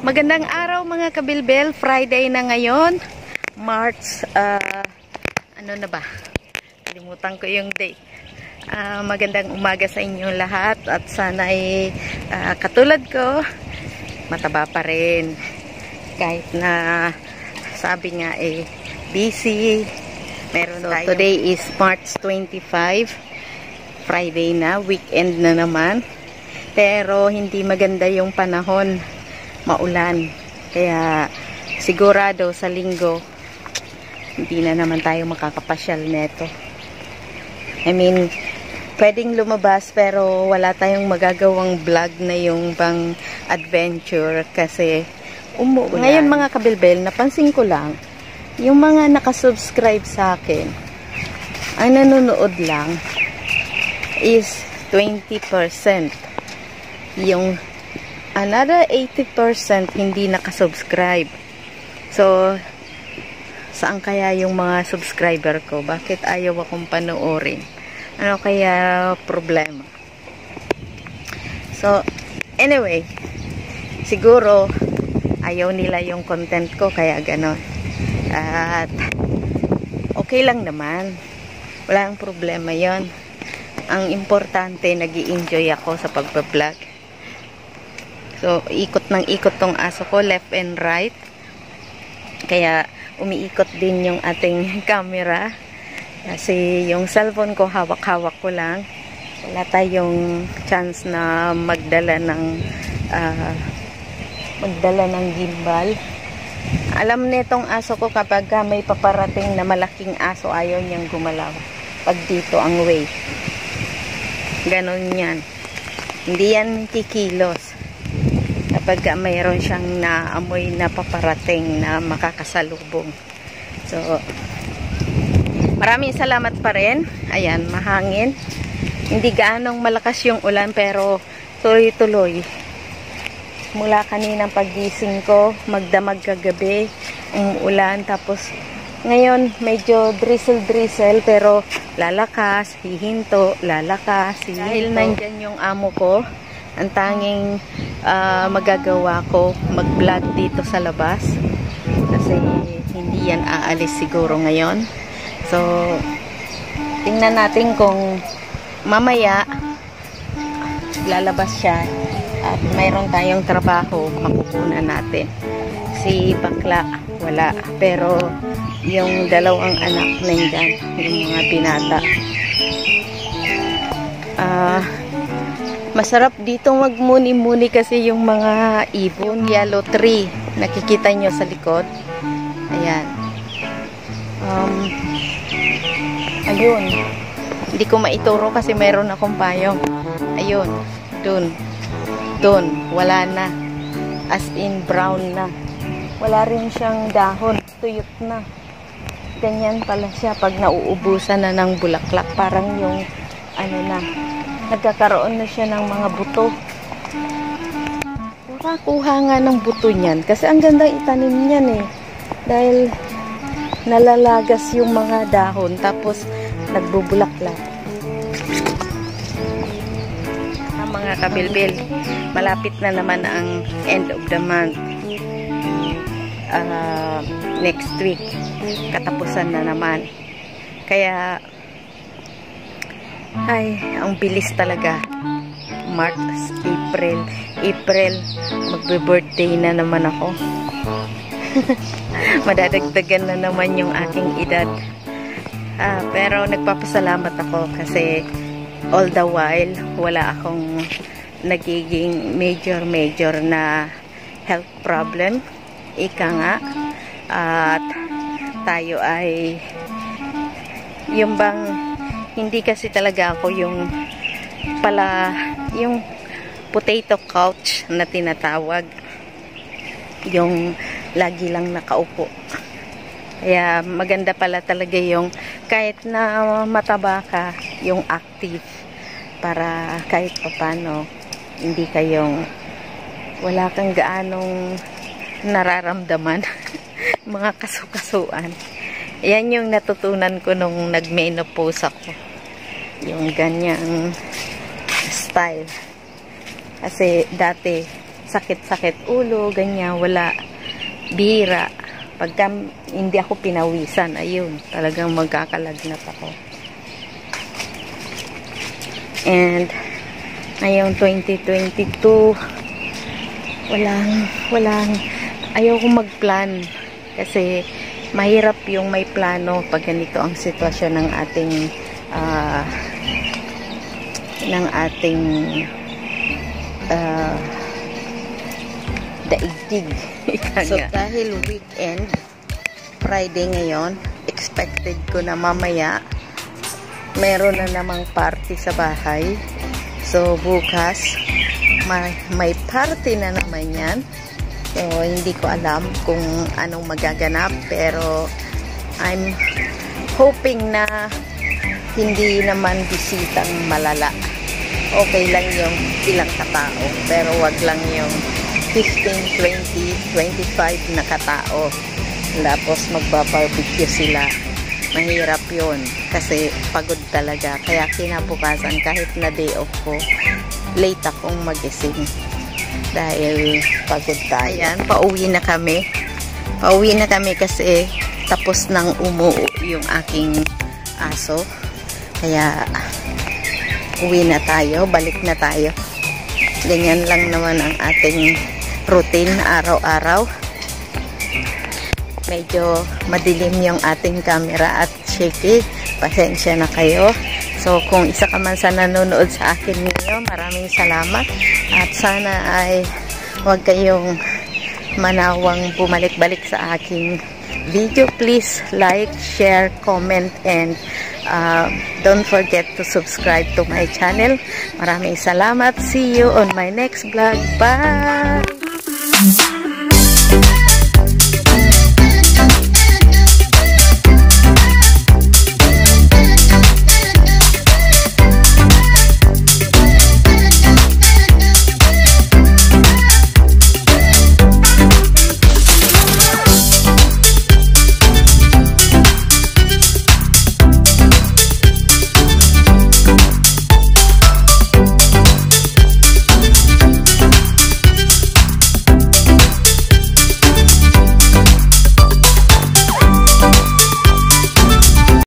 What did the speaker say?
Magandang araw mga kabilbel. Friday na ngayon. March, ano na ba? Kalimutan ko yung date. Magandang umaga sa inyong lahat. At sana ay katulad ko, mataba pa rin. Kahit na sabi nga busy. Meron tayo. Today is March 25. Friday na. Weekend na naman. Pero hindi maganda yung panahon. Maulan. Kaya sigurado sa linggo hindi na naman tayo makakapasyal neto. I mean, pwedeng lumabas pero wala tayong magagawang vlog na yung pang adventure kasi umuulan. Ngayon mga kabilbel, napansin ko lang yung mga nakasubscribe sa akin, ang nanonood lang is 20%. Yung another 80% hindi nakasubscribe. So, saan kaya yung mga subscriber ko? Bakit ayaw akong panoorin? Ano kaya problema? So, anyway, siguro ayaw nila yung content ko kaya ganon. At okay lang naman. Wala ang problema yon. Ang importante, nag-i-enjoy ako sa pagbablog. So, ikot ng ikot tong aso ko, left and right. Kaya, umiikot din yung ating camera. Kasi yung cellphone ko, hawak-hawak ko lang. Wala tayong chance na magdala ng gimbal. Alam nitong aso ko kapag may paparating na malaking aso, ayaw niyang gumalaw. Pag dito ang way. Ganon yan. Hindi yan kikilos. Kapag mayroon siyang naamoy na paparating na makakasalubong. So, maraming salamat pa rin. Ayan, mahangin. Hindi gaanong malakas yung ulan pero tuloy-tuloy. Mula kaninang pagising ko, magdamag kagabi, umuulan. Tapos, ngayon medyo drizzle-drizzle pero lalakas, hihinto, lalakas, hihinto. Dahil nandyan yung amo ko, ang tanging magagawa ko mag-vlog dito sa labas kasi hindi yan aalis siguro ngayon. So tingnan natin kung mamaya lalabas siya at mayroon tayong trabaho, makukunan natin. Si bakla wala, pero yung dalawang anak nandyan, yung mga binata. Masarap dito magmuni-muni kasi yung mga ibon, yellow tree. Nakikita nyo sa likod. Ayan. Ayun. Hindi ko maituro kasi mayroon akong payong. Ayun. Dun. Dun. Wala na. As in brown na. Wala rin siyang dahon. Tuyot na. Ganyan pala siya pag nauubusan na ng bulaklak. Parang yung ano na. Nagkakaroon na siya ng mga buto. Nakakuha nga ng buto niyan. Kasi ang ganda itanim niyan Dahil nalalagas yung mga dahon. Tapos nagbubulaklak. Mga kabilbil, malapit na naman ang end of the month. Next week. Katapusan na naman. Kaya ay, ang bilis talaga. March, April, magbe-birthday na naman ako. Madadagdagan na naman yung aking edad. Pero nagpapasalamat ako kasi all the while, wala akong nagiging major na health problem. Ika nga. At tayo ay yung bang hindi kasi talaga ako yung potato couch na tinatawag. Yung lagi lang nakaupo. Kaya maganda pala talaga yung kahit na mataba ka, yung active. Para kahit papano, hindi kayong wala kang gaanong nararamdaman. Mga kasukasuan. Yan yung natutunan ko nung nag-menopause ako. Yung ganyang style. Kasi dati, sakit-sakit ulo, ganyan, wala. Bihira. Pagka hindi ako pinawisan, ayun, talagang magkakalagnat ako. And, ngayong 2022, ayaw ko mag-plan. Kasi, mahirap yung may plano pag ganito ang sitwasyon ng ating daigdig. So, dahil weekend, Friday ngayon, expected ko na mamaya meron na namang party sa bahay. So, bukas, may party na naman yan. So, hindi ko alam kung anong magaganap, pero I'm hoping na hindi naman bisitang malala. Okay lang yung ilang katao, pero wag lang yung 15, 20, 25 na katao. Tapos magbabarbecue sila. Mahirap yun kasi pagod talaga. Kaya kinabukasan kahit na day off ko, late akong magising dahil pagod tayo. Ayan, pauwi na kami. Pauwi na kami kasi tapos nang umuo yung aking aso. Kaya uwi na tayo, balik na tayo. Ganyan lang naman ang ating routine araw-araw. Medyo madilim yung ating camera at shaky. Pasensya na kayo. So, kung isa ka man sa nanonood sa akin ngayon, maraming salamat. At sana ay huwag kayong manawang bumalik-balik sa aking video. Please like, share, comment, and don't forget to subscribe to my channel. Maraming salamat. See you on my next vlog. Bye!